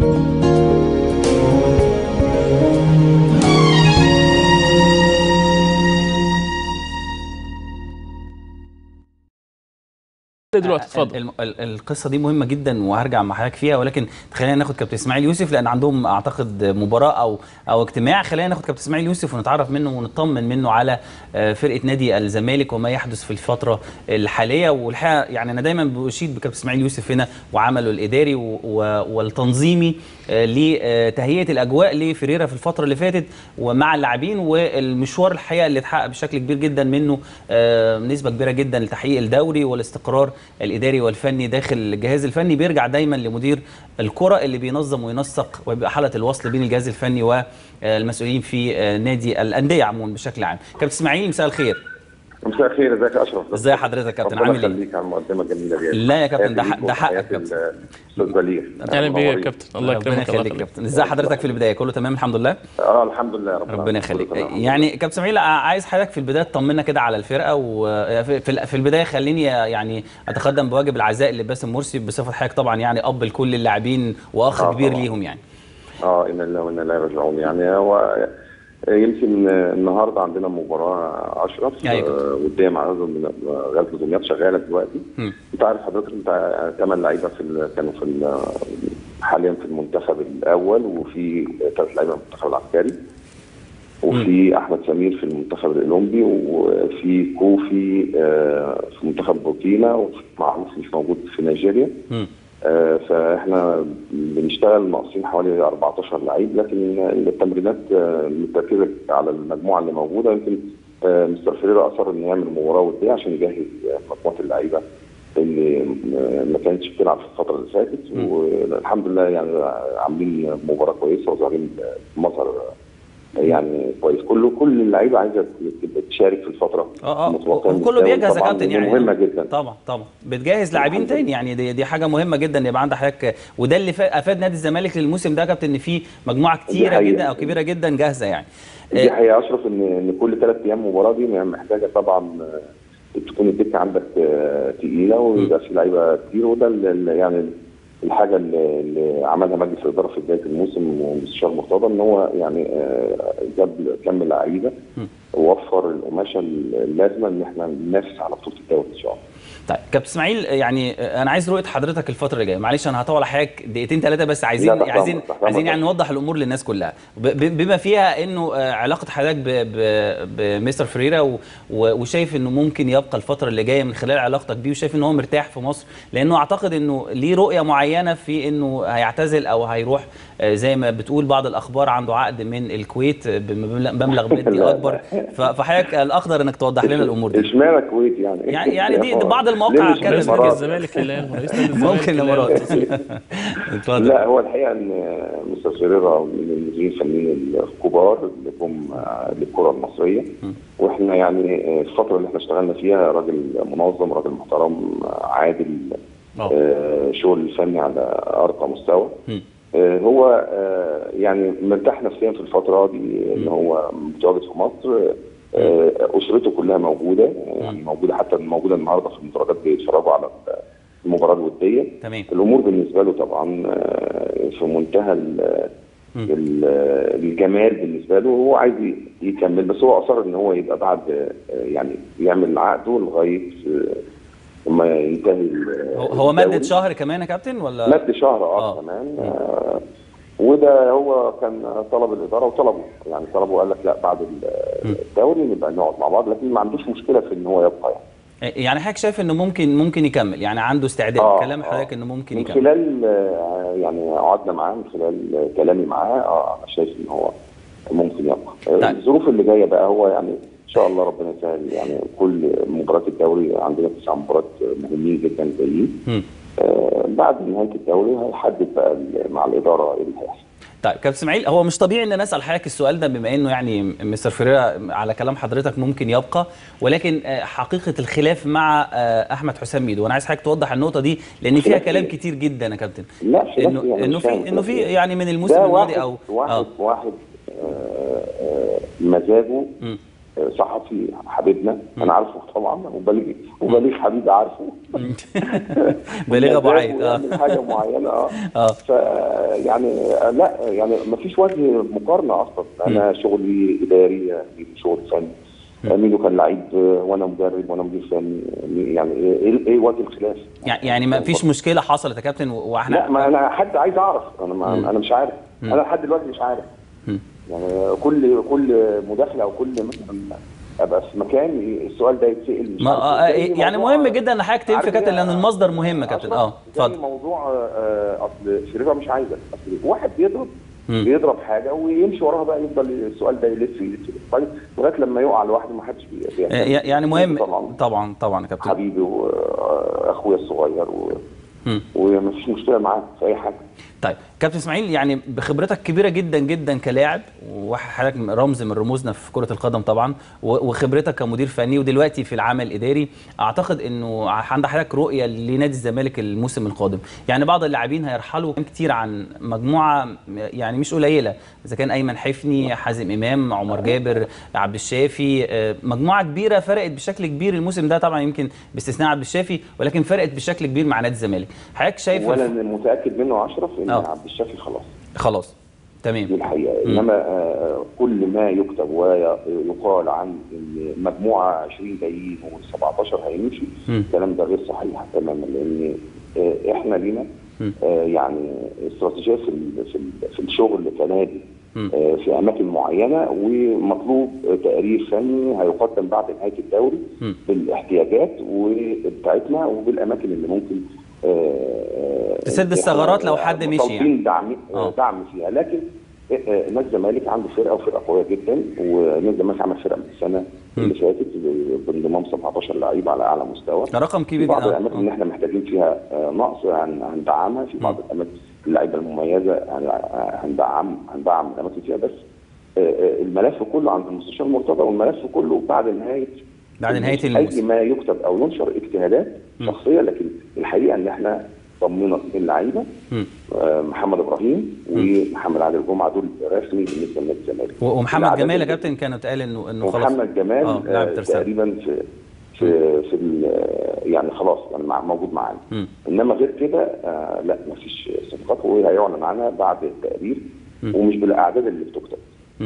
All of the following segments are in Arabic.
دلوقتي اتفضل. القصه دي مهمه جدا وهرجع مع حضرتك فيها، ولكن خلينا ناخد كابتن اسماعيل يوسف لان عندهم اعتقد مباراه او اجتماع. خلينا ناخد كابتن اسماعيل يوسف ونتعرف منه ونطمن منه على فرقه نادي الزمالك وما يحدث في الفتره الحاليه. والحقيقه يعني انا دايما بشيد بكابتن اسماعيل يوسف هنا وعمله الاداري والتنظيمي لتهيئه الاجواء لفريرة في الفتره اللي فاتت ومع اللاعبين، والمشوار الحقيقه اللي اتحقق بشكل كبير جدا منه نسبه كبيره جدا لتحقيق الدوري والاستقرار الاداري والفني داخل الجهاز الفني. بيرجع دايما لمدير الكره اللي بينظم وينسق ويبقى حاله الوصل بين الجهاز الفني والمسؤولين في نادي الانديه عموما بشكل عام. كابتن اسماعيل مساء الخير. مساء الخير، ازيك يا اشرف؟ ازي حضرتك يا كابتن، عامل ايه؟ الله يخليك على المقدمه الجميله دي. لا يا كابتن ده حقك يا كابتن. استاذ بليغ اهلا بيك يا كابتن، الله يكرمك. ربنا يخليك يا كابتن. ازي حضرتك في البدايه؟ كله تمام الحمد لله. الحمد لله ربنا يخليك. يعني كابتن اسماعيل عايز حضرتك في البدايه تطمنا كده على الفرقه، وفي البدايه خليني يعني اتقدم بواجب العزاء لباسم مرسي بصفه حضرتك طبعا يعني اب لكل اللاعبين واخ كبير ليهم يعني. ان الله وانا لا راجعون. يعني هو يمكن النهارده عندنا مباراه اشرف قدام غزل دمياط شغاله دلوقتي. انت عارف حضرتك، انت 8 لعيبه كانوا حاليا في المنتخب الاول، وفي 3 لعيبه في المنتخب العسكري، وفي احمد سمير في المنتخب الاولمبي، وفي كوفي في منتخب بوركينا، وفي معروف مش موجود في نيجيريا. فاحنا بنشتغل ناقصين حوالي 14 لعيب، لكن التمرينات متركزه على المجموعه اللي موجوده. يمكن مستر فريرا اصر انه يعمل مباراه وديه عشان يجهز مجموعه اللعيبه اللي ما كانتش بتلعب في الفتره اللي فاتت، والحمد لله يعني عاملين مباراه كويسه وظاهرين بمظهر يعني كويس. كل اللعيبه عايزه تشارك في الفتره وكله بيجهز يا كابتن، يعني مهمه جدا. طبعا بتجهز لاعبين تاني، يعني دي حاجه مهمه جدا يبقى عندك حضرتك، وده اللي افاد نادي الزمالك للموسم ده يا كابتن، ان في مجموعه كتيره جدا او كبيره جدا جاهزه يعني. دي حقيقه اشرف، ان كل 3 ايام مباراه دي محتاجه طبعا تكون الدكه عندك تقيله ويبقى في لعيبه كتير، وده يعني الحاجه اللي عملها مجلس الاداره في بدايه الموسم ومستشار مرتضى، ان هو يعني جاب كم لعيبه ووفر القماشه اللازمه ان احنا ننافس على بطوله الدوري ان شاء الله. طيب كابتن اسماعيل، يعني انا عايز رؤيه حضرتك الفتره اللي جايه. معلش انا هطول حضرتك دقيقتين 3 بس، عايزين يعني نوضح الامور للناس كلها بما فيها انه علاقه حضرتك بمستر فريرا، وشايف انه ممكن يبقى الفتره اللي جايه من خلال علاقتك بيه، وشايف ان هو مرتاح في مصر، لانه اعتقد انه ليه رؤيه معينه في انه هيعتزل او هيروح زي ما بتقول بعض الاخبار، عنده عقد من الكويت بمبلغ مادي اكبر. فحضرتك الاخضر انك توضح لنا الامور دي. اشمعنى الكويت يعني دي بعض المواقع كانت نادي الزمالك رئيس نادي الزمالك ممكن الامارات. لا هو الحقيقه ان مستر فريرا من المديرين الفنيين الكبار اللي جم للكره المصريه، واحنا يعني الفتره اللي احنا اشتغلنا فيها راجل منظم، راجل محترم، عادل، شغل الفني على ارقى مستوى. هو يعني مرتاح نفسيا في الفتره دي ان هو متواجد في مصر. اسرته كلها موجوده، يعني موجوده حتى موجوده النهارده في المدرجات بيتفرجوا على المباراه الوديه. تمام. الامور بالنسبه له طبعا في منتهى الجمال بالنسبه له، هو عايز يكمل، بس هو اصر ان هو يبقى بعد يعني يعمل عقده لغايه لما ينتهي. هو مدد شهر كمان يا كابتن ولا؟ مد شهر كمان. وده هو كان طلب الاداره وطلبه، يعني طلبه قال لك لا بعد الدوري نبقى نقعد مع بعض، لكن ما عندوش مشكله في ان هو يبقى يعني حضرتك شايف انه ممكن يكمل، يعني عنده استعداد. كلام حضرتك انه ممكن يكمل من خلال يعني قعدنا معاه، من خلال كلامي معاه انا شايف ان هو ممكن يبقى. الظروف اللي جايه بقى هو يعني ان شاء الله ربنا يسهل، يعني كل مباريات الدوري عندنا 9 مباريات مهمين جدا جايين. بعد نهايه الدوري هيحدد بقى مع الاداره ايه اللي هيحصل. طيب كابتن اسماعيل، هو مش طبيعي ان نسال حضرتك السؤال ده بما انه يعني مستر فريرا على كلام حضرتك ممكن يبقى، ولكن حقيقه الخلاف مع احمد حسام ميدو، وانا عايز حضرتك توضح النقطه دي لان فيها كلام كتير جدا يا كابتن. لا انه في يعني من الموسم الماضي او واحد مزاجه صحفي حبيبنا، انا عارفه طبعا، وبليغ حبيبي عارفه. بليغ ابو عيد حاجه معينه يعني لا يعني ما فيش وجه مقارنه اصلا. انا شغلي اداري، شغل فني. ميدو كان لعيب وانا مدرب وانا مدير فني، يعني ايه وجه الخلاف؟ يعني ما فيش مشكله حصلت يا كابتن واحنا لا، ما انا حد عايز اعرف، انا مش عارف. انا لحد دلوقتي مش عارف. يعني كل مداخله او كل مثلا ابقى في مكان السؤال ده يتسال، مش عارف. يعني مهم جدا ان حضرتك تنفي كابتن، لان المصدر مهم يا كابتن. اتفضل. موضوع اصل شريفه مش عايزه، اصل واحد بيضرب حاجه ويمشي وراها بقى، يفضل السؤال ده يلف لغايه لما يقع لوحده، ما حدش يعني مهم طبعا يا كابتن، حبيبي واخويا الصغير ومفيش مشكله معاه في اي حاجه. طيب كابتن اسماعيل، يعني بخبرتك كبيره جدا جدا كلاعب، وحضرتك رمز من رموزنا في كره القدم طبعا، وخبرتك كمدير فني ودلوقتي في العمل الاداري، اعتقد انه عند حضرتك رؤيه لنادي الزمالك الموسم القادم. يعني بعض اللاعبين هيرحلوا كتير عن مجموعه يعني مش قليله، اذا كان ايمن حفني، حازم امام، عمر جابر، عبد الشافي، مجموعه كبيره فرقت بشكل كبير الموسم ده طبعا، يمكن باستثناء عبد الشافي، ولكن فرقت بشكل كبير مع نادي الزمالك. حضرتك شايف ولا متاكد منه اشرف ان عبد الشافي خلاص تمام دي الحقيقه. انما كل ما يكتب ويقال عن ان مجموعه 20 جايين و17 هيمشي، الكلام ده غير صحيح تماما، لان احنا لينا يعني استراتيجيه في الشغل كنادي في اماكن معينه، ومطلوب تقرير فني هيقدم بعد نهايه الدوري بالاحتياجات وبتاعتنا وبالاماكن اللي ممكن تسد الثغرات لو حد مشي، يعني دعم فيها. لكن نادي الزمالك عنده فرقه وفرقه قويه جدا، ونادي الزمالك عمل فرقه من السنه اللي فاتت بانضمام 17 لعيب على اعلى مستوى. ده رقم كبير. بعض الاماكن اللي احنا محتاجين فيها نقص هندعمها، في بعض الاماكن اللعيبه المميزه هندعم الاماكن فيها، بس الملف كله عند المستشار مرتضى، والملف كله بعد نهايه الموسم. اي ما يكتب او ينشر اجتهادات شخصيه، لكن الحقيقه ان احنا ضمنا اللعيبه محمد ابراهيم ومحمد علي الجمعه دول رسمي بالنسبه لنادي الزمالك. ومحمد جمال يا كابتن كانوا اتقال انه خلاص. محمد جمال تقريبا في يعني خلاص يعني موجود معانا. انما غير كده لا، مفيش صفقات، وهيعلن عنها بعد التقرير ومش بالاعداد اللي بتكتب.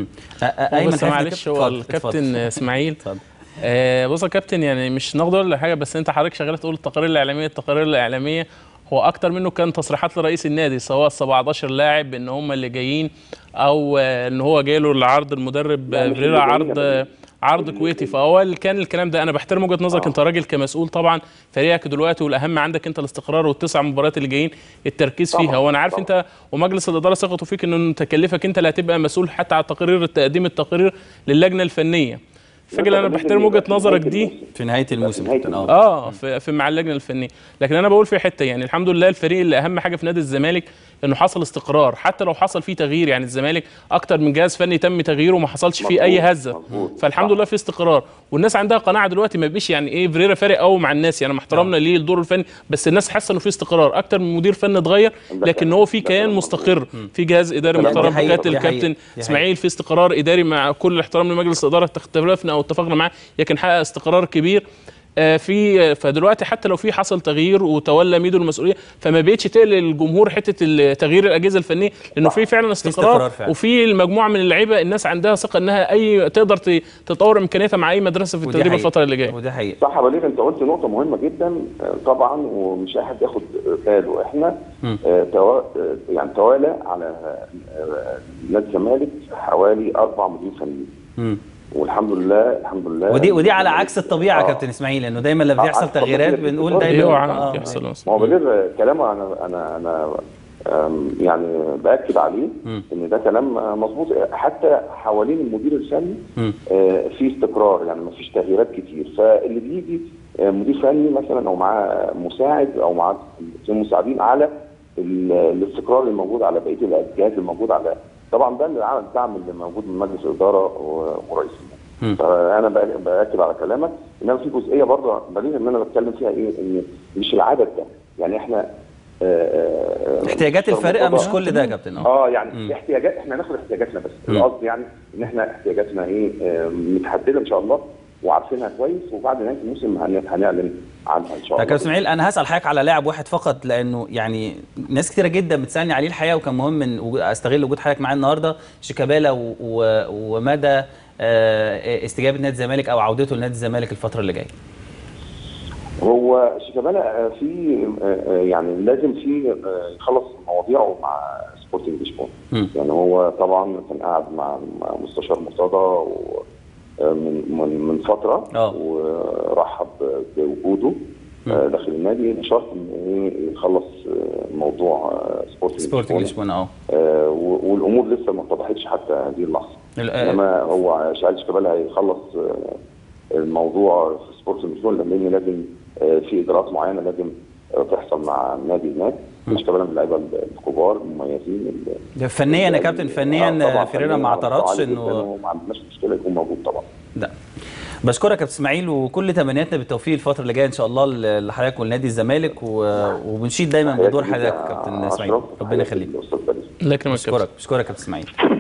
بس معلش هو الكابتن اسماعيل بص يا كابتن، يعني مش ناخد ولا حاجه، بس انت حضرتك شغال تقول التقارير الاعلاميه هو اكتر منه كان تصريحات لرئيس النادي، سواء 17 لاعب ان هم اللي جايين، او ان هو جاي له العرض المدرب بريرا عرض كويتي. فهو كان الكلام ده، انا بحترم وجهه نظرك انت راجل كمسؤول طبعا فريقك دلوقتي، والاهم عندك انت الاستقرار، وال9 مباريات اللي جايين التركيز فيها، وانا عارف انت ومجلس الاداره ثقته فيك انه تكلفك انت اللي هتبقى مسؤول حتى على تقديم التقرير للجنه الفنيه. فكرة انا بحترم وجهه نظرك دي في نهايه الموسم في مع اللجنه الفنيه، لكن انا بقول في حته، يعني الحمد لله الفريق اللي اهم حاجه في نادي الزمالك انه حصل استقرار، حتى لو حصل فيه تغيير، يعني الزمالك اكتر من جهاز فني تم تغييره وما حصلش فيه اي هزه، فالحمد لله في استقرار، والناس عندها قناعه دلوقتي، ما بقيش يعني ايه فريرا فارق قوي مع الناس، يعني مع احترامنا ليه الدور الفني، بس الناس حاسه انه في استقرار اكتر من مدير فني اتغير، لكن هو في كيان مستقر، في جهاز اداري محترم بقياده الكابتن اسماعيل، في استقرار اداري مع كل الاحترام لمجلس الاداره، اختلفنا او اتفقنا معاه لكن حقق استقرار كبير. فدلوقتي حتى لو في حصل تغيير وتولى ميدو المسؤوليه، فما بقتش تقلق الجمهور حته تغيير الاجهزه الفنيه، لانه في فعلا استقرار وفي المجموعه من اللعيبه الناس عندها ثقه انها تقدر تطور امكانياتها مع اي مدرسه في التدريب الفتره اللي جايه. وده حقيقي صح يا بليغ، انت قلت نقطه مهمه جدا طبعا، ومش اي حد ياخد باله. احنا يعني توالى على نادي الزمالك حوالي 4 مديرين فنيين، والحمد لله ودي على عكس الطبيعه يا كابتن اسماعيل، انه دايما لما بيحصل تغييرات بنقول دايما بيحصل. ما هو بليغ كلامه انا يعني باكد عليه ان ده كلام مظبوط، حتى حوالين المدير الفني في استقرار، يعني ما فيش تغييرات كتير، فاللي بيجي مدير فني مثلا او معاه مساعد او معاه مساعدين على الاستقرار الموجود على بقيه الجهاز الموجود على، طبعا ده الدعم اللي موجود من مجلس الاداره ورئيس النادي. فانا باكد على كلامك، انما في جزئيه برضه بليغ ان انا بتكلم فيها ان مش العدد ده، يعني احنا احتياجات الفرقه مش كل ده يا كابتن. يعني احتياجات، احنا هناخد احتياجاتنا بس، القصد يعني ان احنا احتياجاتنا متحدده ان شاء الله وعارفينها كويس، وبعد نهايه الموسم هنعلن عنها ان شاء الله. كابتن اسماعيل، انا هسال حضرتك على لاعب واحد فقط، لانه يعني ناس كتيره جدا بتسالني عليه الحقيقه، وكان مهم ان استغل وجود حضرتك معايا النهارده. شيكابالا ومدى استجابه نادي الزمالك او عودته لنادي الزمالك الفتره اللي جايه. هو شيكابالا في يعني لازم في يخلص مواضيعه مع سبورتنج لشبونه. يعني هو طبعا كان قاعد مع مستشار مرتضى من فتره ورحب بوجوده داخل النادي بشرط ان يخلص موضوع سبورتنج لشبونه. والامور لسه ما اتضحتش حتى هذه اللحظه. انما هو شيكابالا هيخلص الموضوع في سبورتنج لشبونه، لان لازم في اجراءات معينه لازم تحصل مع النادي هناك. شيكابالا من اللعيبه الكبار المميزين فنيا يا كابتن. فنيا فيريرا ما اعترضش انه ما عندناش مشكله يكون موجود طبعا. لا، بشكرك يا كابتن اسماعيل، وكل تمنياتنا بالتوفيق الفتره اللي جايه ان شاء الله لحضرتك ولنادي الزمالك، وبنشيد دايما بدور حضرتك يا كابتن اسماعيل. ربنا يخليك. الله يكرمك. بشكرك يا كابتن اسماعيل.